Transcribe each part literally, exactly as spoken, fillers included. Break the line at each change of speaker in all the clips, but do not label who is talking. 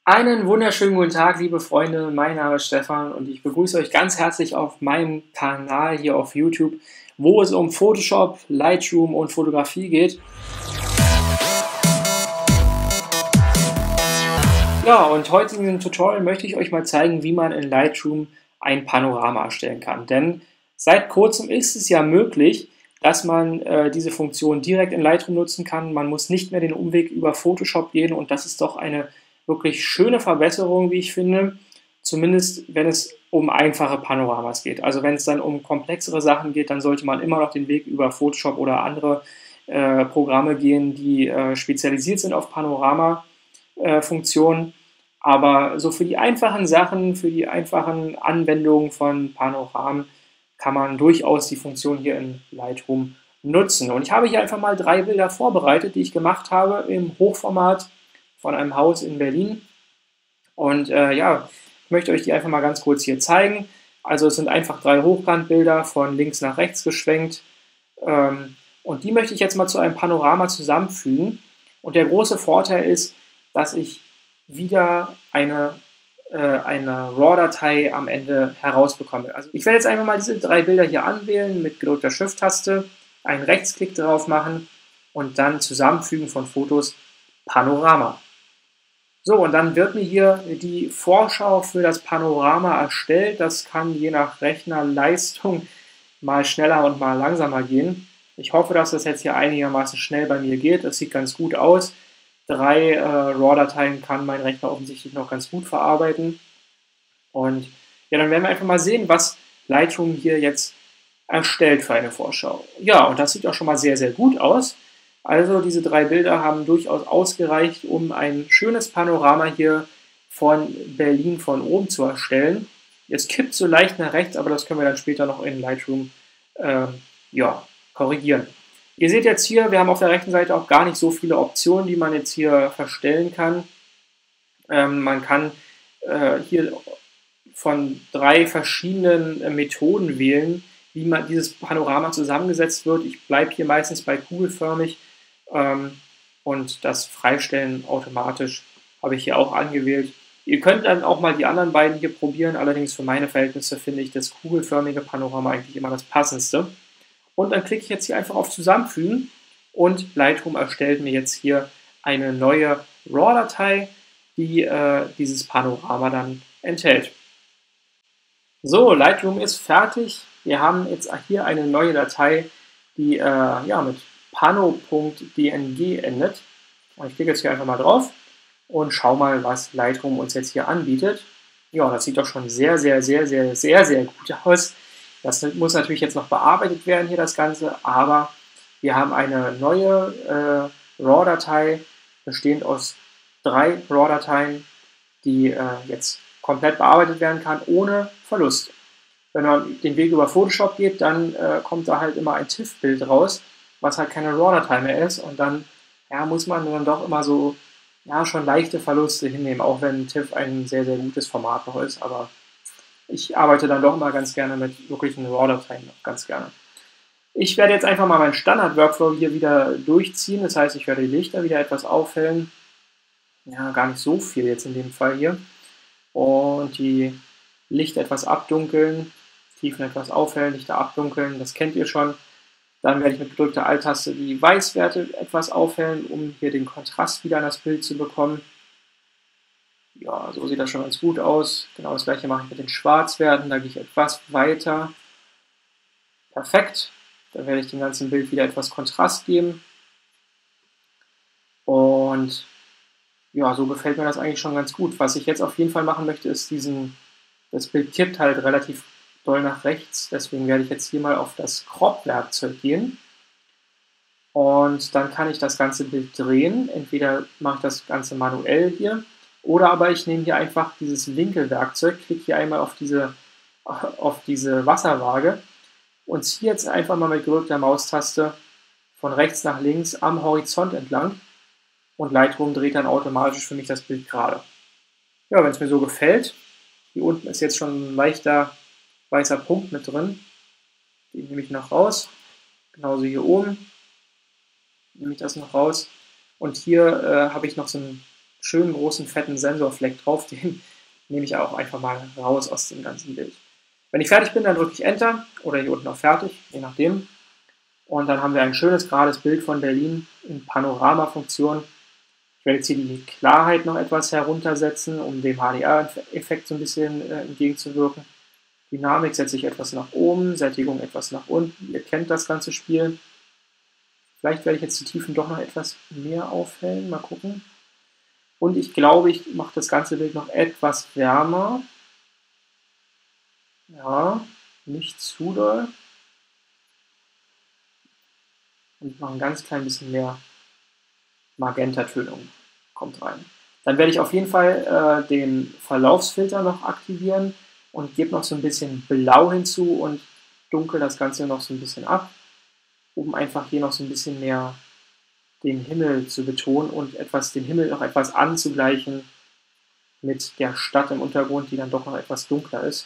Einen wunderschönen guten Tag, liebe Freunde. Mein Name ist Stefan und ich begrüße euch ganz herzlich auf meinem Kanal hier auf YouTube, wo es um Photoshop, Lightroom und Fotografie geht. Ja, und heute in diesem Tutorial möchte ich euch mal zeigen, wie man in Lightroom ein Panorama erstellen kann. Denn seit kurzem ist es ja möglich, dass man äh, diese Funktion direkt in Lightroom nutzen kann. Man muss nicht mehr den Umweg über Photoshop gehen und das ist doch eine wirklich schöne Verbesserung, wie ich finde, zumindest wenn es um einfache Panoramas geht. Also wenn es dann um komplexere Sachen geht, dann sollte man immer noch den Weg über Photoshop oder andere äh, Programme gehen, die äh, spezialisiert sind auf Panorama-Funktionen. Äh, Aber so für die einfachen Sachen, für die einfachen Anwendungen von Panoramen kann man durchaus die Funktion hier in Lightroom nutzen. Und ich habe hier einfach mal drei Bilder vorbereitet, die ich gemacht habe im Hochformat von einem Haus in Berlin. Und äh, ja, ich möchte euch die einfach mal ganz kurz hier zeigen. Also es sind einfach drei Hochkantbilder von links nach rechts geschwenkt. Ähm, und die möchte ich jetzt mal zu einem Panorama zusammenfügen. Und der große Vorteil ist, dass ich wieder eine, äh, eine RAW-Datei am Ende herausbekomme. Also ich werde jetzt einfach mal diese drei Bilder hier anwählen mit gedrückter Shift-Taste, einen Rechtsklick drauf machen und dann Zusammenfügen von Fotos Panorama. So, und dann wird mir hier die Vorschau für das Panorama erstellt. Das kann je nach Rechnerleistung mal schneller und mal langsamer gehen. Ich hoffe, dass das jetzt hier einigermaßen schnell bei mir geht. Das sieht ganz gut aus. Drei äh, RAW-Dateien kann mein Rechner offensichtlich noch ganz gut verarbeiten. Und ja, dann werden wir einfach mal sehen, was Lightroom hier jetzt erstellt für eine Vorschau. Ja, und das sieht auch schon mal sehr, sehr gut aus. Also diese drei Bilder haben durchaus ausgereicht, um ein schönes Panorama hier von Berlin von oben zu erstellen. Es kippt so leicht nach rechts, aber das können wir dann später noch in Lightroom äh, ja, korrigieren. Ihr seht jetzt hier, wir haben auf der rechten Seite auch gar nicht so viele Optionen, die man jetzt hier verstellen kann. Ähm, man kann äh, hier von drei verschiedenen äh, Methoden wählen, wie man dieses Panorama zusammengesetzt wird. Ich bleibe hier meistens bei kugelförmig. Und das Freistellen automatisch habe ich hier auch angewählt. Ihr könnt dann auch mal die anderen beiden hier probieren, allerdings für meine Verhältnisse finde ich das kugelförmige Panorama eigentlich immer das passendste. Und dann klicke ich jetzt hier einfach auf Zusammenfügen und Lightroom erstellt mir jetzt hier eine neue RAW-Datei, die äh, dieses Panorama dann enthält. So, Lightroom ist fertig. Wir haben jetzt hier eine neue Datei, die äh, ja, mit pano.dng endet. Und ich klicke jetzt hier einfach mal drauf und schau mal, was Lightroom uns jetzt hier anbietet. Ja, das sieht doch schon sehr, sehr, sehr, sehr, sehr, sehr gut aus. Das muss natürlich jetzt noch bearbeitet werden hier, das Ganze, aber wir haben eine neue äh, RAW-Datei, bestehend aus drei RAW-Dateien, die äh, jetzt komplett bearbeitet werden kann, ohne Verlust. Wenn man den Weg über Photoshop geht, dann äh, kommt da halt immer ein TIFF-Bild raus, was halt keine RAW-Datei mehr ist und dann ja, muss man dann doch immer so ja, schon leichte Verluste hinnehmen, auch wenn TIFF ein sehr, sehr gutes Format noch ist, aber ich arbeite dann doch immer ganz gerne mit wirklichen RAW-Dateien, ganz gerne. Ich werde jetzt einfach mal meinen Standard-Workflow hier wieder durchziehen, das heißt, ich werde die Lichter wieder etwas aufhellen, ja, gar nicht so viel jetzt in dem Fall hier, und die Lichter etwas abdunkeln, Tiefen etwas aufhellen, Lichter abdunkeln, das kennt ihr schon. Dann werde ich mit gedrückter Alt-Taste die Weißwerte etwas aufhellen, um hier den Kontrast wieder in das Bild zu bekommen. Ja, so sieht das schon ganz gut aus. Genau das gleiche mache ich mit den Schwarzwerten, da gehe ich etwas weiter. Perfekt. Dann werde ich dem ganzen Bild wieder etwas Kontrast geben. Und ja, so gefällt mir das eigentlich schon ganz gut. Was ich jetzt auf jeden Fall machen möchte, ist diesen, das Bild kippt halt relativ doll nach rechts, deswegen werde ich jetzt hier mal auf das Crop-Werkzeug gehen und dann kann ich das ganze Bild drehen. Entweder mache ich das Ganze manuell hier oder aber ich nehme hier einfach dieses Winkelwerkzeug, klicke hier einmal auf diese, auf diese Wasserwaage und ziehe jetzt einfach mal mit gedrückter Maustaste von rechts nach links am Horizont entlang und Lightroom dreht dann automatisch für mich das Bild gerade. Ja, wenn es mir so gefällt, hier unten ist jetzt schon ein leichter weißer Punkt mit drin, den nehme ich noch raus, genauso hier oben nehme ich das noch raus und hier äh, habe ich noch so ein schönen großen fetten Sensorfleck drauf, den nehme ich auch einfach mal raus aus dem ganzen Bild. Wenn ich fertig bin, dann drücke ich Enter oder hier unten auf Fertig, je nachdem. Und dann haben wir ein schönes, gerades Bild von Berlin in Panoramafunktion. Ich werde jetzt hier die Klarheit noch etwas heruntersetzen, um dem H D R-Effekt so ein bisschen äh, entgegenzuwirken. Dynamik setze ich etwas nach oben, Sättigung etwas nach unten. Ihr kennt das ganze Spiel. Vielleicht werde ich jetzt die Tiefen doch noch etwas mehr aufhellen. Mal gucken. Und ich glaube, ich mache das ganze Bild noch etwas wärmer. Ja, nicht zu doll. Und ich mache ein ganz klein bisschen mehr Magenta-Tönung. Kommt rein. Dann werde ich auf jeden Fall äh, den Verlaufsfilter noch aktivieren und gebe noch so ein bisschen Blau hinzu und dunkel das Ganze noch so ein bisschen ab, um einfach hier noch so ein bisschen mehr den Himmel zu betonen und etwas, den Himmel noch etwas anzugleichen mit der Stadt im Untergrund, die dann doch noch etwas dunkler ist.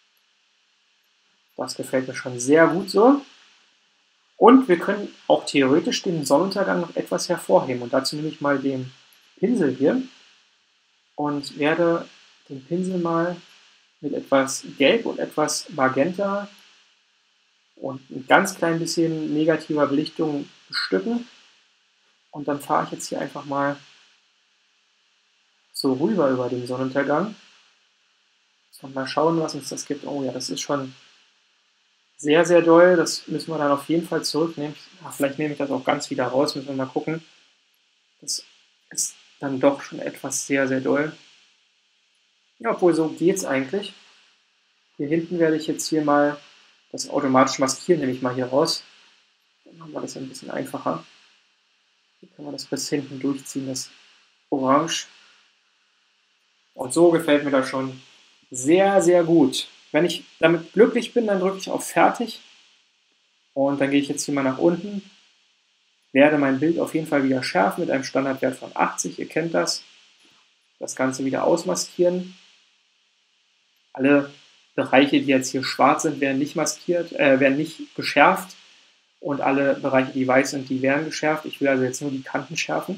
Das gefällt mir schon sehr gut so. Und wir können auch theoretisch den Sonnenuntergang noch etwas hervorheben. Und dazu nehme ich mal den Pinsel hier und werde den Pinsel mal mit etwas Gelb und etwas Magenta und ein ganz klein bisschen negativer Belichtung bestücken. Und dann fahre ich jetzt hier einfach mal so rüber über den Sonnenuntergang. Und mal schauen, was uns das gibt. Oh ja, das ist schon sehr, sehr doll. Das müssen wir dann auf jeden Fall zurücknehmen. Ach, vielleicht nehme ich das auch ganz wieder raus. Müssen wir mal gucken. Das ist dann doch schon etwas sehr, sehr doll. Ja, obwohl so geht es eigentlich. Hier hinten werde ich jetzt hier mal das automatisch maskieren, nehme ich mal hier raus. Dann haben wir das ein bisschen einfacher. Hier können wir das bis hinten durchziehen, das Orange. Und so gefällt mir das schon sehr, sehr gut. Wenn ich damit glücklich bin, dann drücke ich auf Fertig. Und dann gehe ich jetzt hier mal nach unten. Werde mein Bild auf jeden Fall wieder schärfen mit einem Standardwert von achtzig. Ihr kennt das. Das Ganze wieder ausmaskieren. Alle Bereiche, die jetzt hier schwarz sind, werden nicht maskiert, äh, werden nicht geschärft. Und alle Bereiche, die weiß sind, die werden geschärft. Ich will also jetzt nur die Kanten schärfen.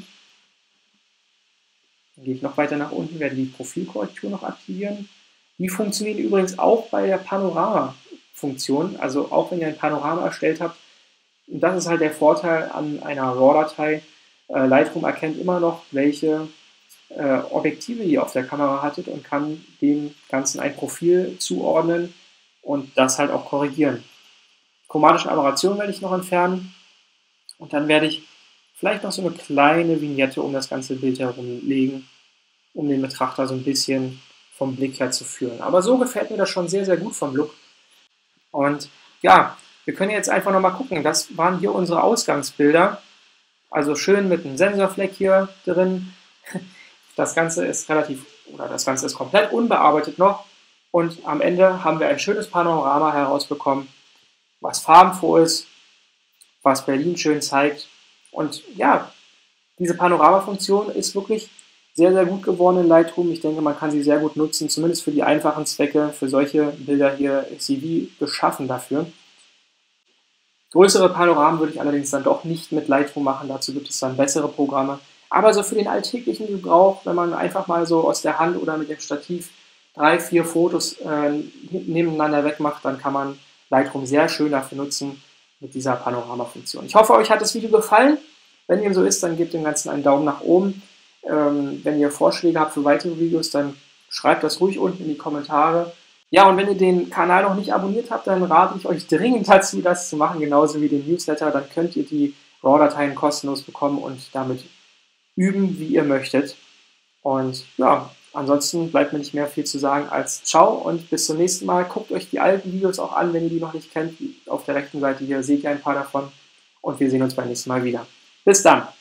Dann gehe ich noch weiter nach unten, werde die Profilkorrektur noch aktivieren. Die funktioniert übrigens auch bei der Panorama-Funktion. Also auch wenn ihr ein Panorama erstellt habt. Und das ist halt der Vorteil an einer RAW-Datei. Äh, Lightroom erkennt immer noch, welche äh, Objektive ihr auf der Kamera hattet und kann dem Ganzen ein Profil zuordnen und das halt auch korrigieren. Chromatische Aberration werde ich noch entfernen und dann werde ich vielleicht noch so eine kleine Vignette um das ganze Bild herum legen, um den Betrachter so ein bisschen vom Blick her zu führen. Aber so gefällt mir das schon sehr, sehr gut vom Look. Und ja, wir können jetzt einfach nochmal gucken. Das waren hier unsere Ausgangsbilder. Also schön mit einem Sensorfleck hier drin. Das Ganze ist relativ, oder das Ganze ist komplett unbearbeitet noch. Und am Ende haben wir ein schönes Panorama herausbekommen, was farbenfroh ist, was Berlin schön zeigt. Und ja, diese Panoramafunktion ist wirklich sehr, sehr gut geworden in Lightroom. Ich denke, man kann sie sehr gut nutzen, zumindest für die einfachen Zwecke. Für solche Bilder hier ist sie wie geschaffen dafür. Größere Panoramen würde ich allerdings dann doch nicht mit Lightroom machen. Dazu gibt es dann bessere Programme. Aber so für den alltäglichen Gebrauch, wenn man einfach mal so aus der Hand oder mit dem Stativ drei, vier Fotos äh, nebeneinander wegmacht, dann kann man Lightroom sehr schön dafür nutzen mit dieser Panoramafunktion. Ich hoffe, euch hat das Video gefallen. Wenn dem so ist, dann gebt dem Ganzen einen Daumen nach oben. Ähm, wenn ihr Vorschläge habt für weitere Videos, dann schreibt das ruhig unten in die Kommentare. Ja, und wenn ihr den Kanal noch nicht abonniert habt, dann rate ich euch dringend dazu, das zu machen, genauso wie den Newsletter. Dann könnt ihr die RAW-Dateien kostenlos bekommen und damit üben, wie ihr möchtet. Und ja, ansonsten bleibt mir nicht mehr viel zu sagen als Ciao und bis zum nächsten Mal. Guckt euch die alten Videos auch an, wenn ihr die noch nicht kennt. Auf der rechten Seite hier seht ihr ein paar davon. Und wir sehen uns beim nächsten Mal wieder. Bis dann!